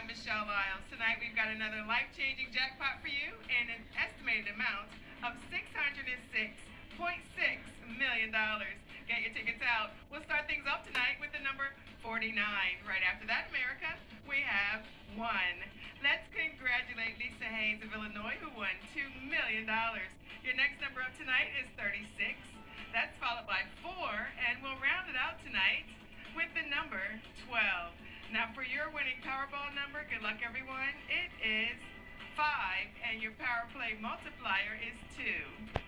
I'm Michelle Lyles. Tonight we've got another life-changing jackpot for you and an estimated amount of $606.6 million. Get your tickets out. We'll start things off tonight with the number 49. Right after that, America, we have 1. Let's congratulate Lisa Hayes of Illinois, who won $2 million. Your next number up tonight is 36. That's followed by 4, and we'll round it out tonight with the number 12. Now for your winning Powerball number, good luck everyone, it is 5, and your Power Play multiplier is 2.